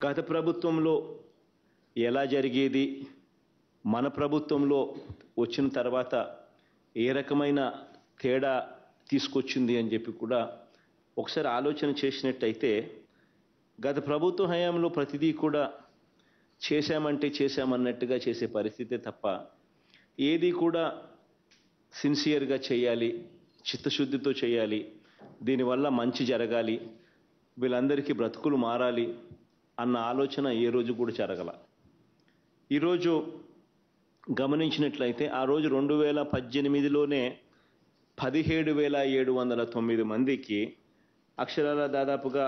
గత ప్రభుత్వంలో ఎలా జరిగేది, మన ప్రభుత్వంలో వచ్చిన తర్వాత ఏ రకమైన తేడా తీసుకొచ్చింది అని చెప్పి కూడా ఒకసారి ఆలోచన చేసినట్టయితే, గత ప్రభుత్వ హయాంలో ప్రతిదీ కూడా చేశామంటే చేశామన్నట్టుగా చేసే పరిస్థితే తప్ప ఏది కూడా సిన్సియర్గా చేయాలి, చిత్తశుద్ధితో చేయాలి, దీనివల్ల మంచి జరగాలి, వీళ్ళందరికీ బ్రతుకులు మారాలి అన్న ఆలోచన ఏ రోజు కూడా జరగల. ఈరోజు గమనించినట్లయితే ఆ రోజు 2018లోనే 17,709 మందికి అక్షరాల దాదాపుగా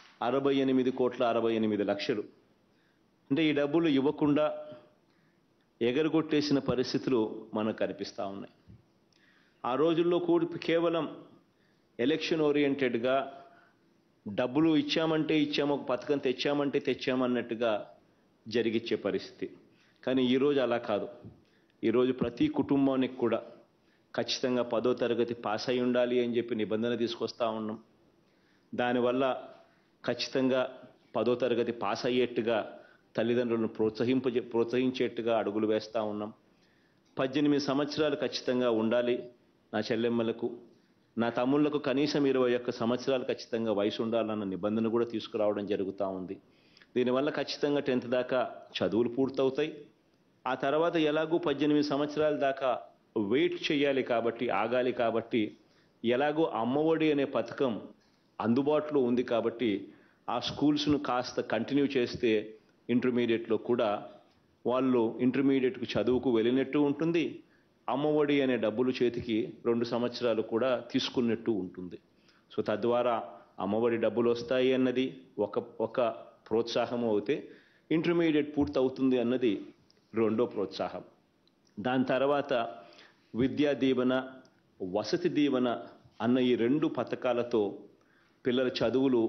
68,68,00,000 అంటే ఈ డబ్బులు ఇవ్వకుండా ఎగరగొట్టేసిన పరిస్థితులు మనకు కనిపిస్తూ ఉన్నాయి. ఆ రోజుల్లో కేవలం ఎలక్షన్ ఓరియంటెడ్గా డబ్బులు ఇచ్చామంటే ఇచ్చాము, ఒక పథకం తెచ్చామంటే తెచ్చామన్నట్టుగా జరిగిచ్చే పరిస్థితి. కానీ ఈరోజు అలా కాదు. ఈరోజు ప్రతి కుటుంబానికి కూడా ఖచ్చితంగా 10వ తరగతి పాస్ అయి ఉండాలి అని చెప్పి నిబంధన తీసుకొస్తా ఉన్నాం. దానివల్ల ఖచ్చితంగా 10వ తరగతి పాస్ అయ్యేట్టుగా తల్లిదండ్రులను ప్రోత్సహించేట్టుగా అడుగులు వేస్తూ ఉన్నాం. 18 సంవత్సరాలు ఖచ్చితంగా ఉండాలి నా చెల్లెమ్మలకు, నా తమ్ముళ్లకు కనీసం 21 సంవత్సరాలు ఖచ్చితంగా వయసు ఉండాలన్న నిబంధన కూడా తీసుకురావడం జరుగుతూ ఉంది. దీనివల్ల ఖచ్చితంగా 10th దాకా చదువులు పూర్తవుతాయి. ఆ తర్వాత ఎలాగూ 18 సంవత్సరాల దాకా వెయిట్ చేయాలి కాబట్టి, ఆగాలి కాబట్టి, ఎలాగో అమ్మఒడి అనే పథకం అందుబాటులో ఉంది కాబట్టి ఆ స్కూల్స్ను కాస్త కంటిన్యూ చేస్తే ఇంటర్మీడియట్లో కూడా వాళ్ళు ఇంటర్మీడియట్కు చదువుకు వెళ్ళినట్టు ఉంటుంది, అమ్మఒడి అనే డబ్బులు చేతికి 2 సంవత్సరాలు కూడా తీసుకున్నట్టు ఉంటుంది. సో తద్వారా అమ్మఒడి డబ్బులు వస్తాయి అన్నది ఒక ప్రోత్సాహం అయితే, ఇంటర్మీడియట్ పూర్తవుతుంది అన్నది రెండో ప్రోత్సాహం. దాని తర్వాత విద్యా దీవెన, వసతి దీవెన అన్న ఈ 2 పథకాలతో పిల్లల చదువులు,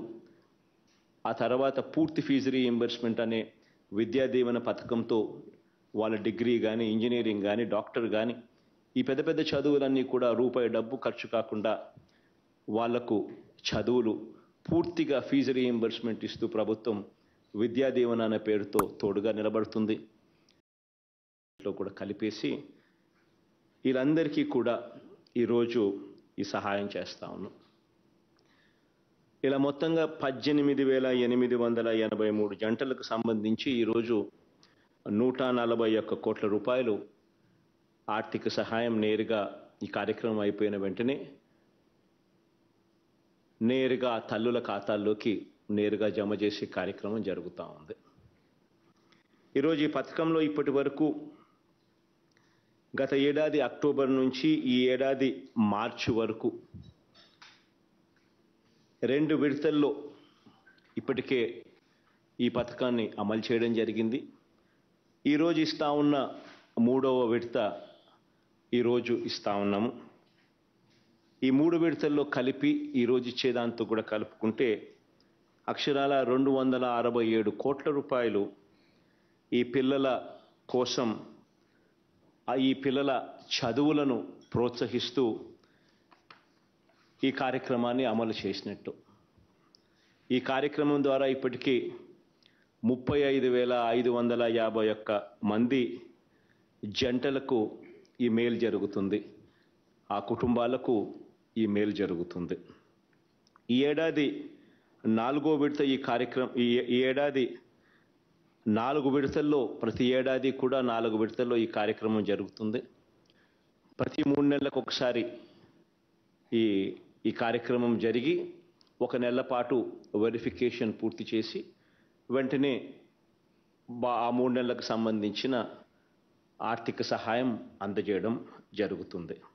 ఆ తర్వాత పూర్తి ఫీజు రీయింబర్స్మెంట్ అనే విద్యా దీవెన పథకంతో వాళ్ళ డిగ్రీ కానీ, ఇంజనీరింగ్ కానీ, డాక్టర్ కానీ ఈ పెద్ద పెద్ద చదువులన్నీ కూడా రూపాయి డబ్బు ఖర్చు కాకుండా వాళ్లకు చదువులు పూర్తిగా ఫీజు రీయింబర్స్మెంట్ ఇస్తూ ప్రభుత్వం విద్యా దీవెన అనే పేరుతో తోడుగా నిలబడుతుంది. కూడా కలిపేసి వీళ్ళందరికీ కూడా ఈరోజు ఈ సహాయం చేస్తా ఉన్నాం. ఇలా మొత్తంగా 18,883 జంటలకు సంబంధించి ఈరోజు 141 కోట్ల రూపాయలు ఆర్థిక సహాయం నేరుగా ఈ కార్యక్రమం అయిపోయిన వెంటనే నేరుగా తల్లుల ఖాతాల్లోకి నేరుగా జమ చేసే కార్యక్రమం జరుగుతూ ఉంది. ఈరోజు ఈ పథకంలో ఇప్పటి వరకు గత ఏడాది అక్టోబర్ నుంచి ఈ ఏడాది మార్చి వరకు 2 విడతల్లో ఇప్పటికే ఈ పథకాన్ని అమలు చేయడం జరిగింది. ఈరోజు ఇస్తా ఉన్న 3వ విడత ఈరోజు ఇస్తా ఉన్నాము. ఈ 3 విడతల్లో కలిపి ఈరోజు ఇచ్చేదాంతో కూడా కలుపుకుంటే అక్షరాల 267 కోట్ల రూపాయలు ఈ పిల్లల కోసం, ఈ పిల్లల చదువులను ప్రోత్సహిస్తూ ఈ కార్యక్రమాన్ని అమలు చేసినట్టు. ఈ కార్యక్రమం ద్వారా ఇప్పటికీ 35,551 మంది జంటలకు ఈ మేలు జరుగుతుంది, ఆ కుటుంబాలకు ఈ మేలు జరుగుతుంది. ఈ ఏడాది 4వ విడత ఈ కార్యక్రమం, ఈ ఏడాది 4 విడతల్లో, ప్రతి ఏడాది కూడా 4 విడతల్లో ఈ కార్యక్రమం జరుగుతుంది. ప్రతి 3 నెలలకు ఒకసారి ఈ కార్యక్రమం జరిగి 1 నెల పాటు వెరిఫికేషన్ పూర్తి చేసి వెంటనే ఆ 3 నెలలకు సంబంధించిన ఆర్థిక సహాయం అందజేయడం జరుగుతుంది.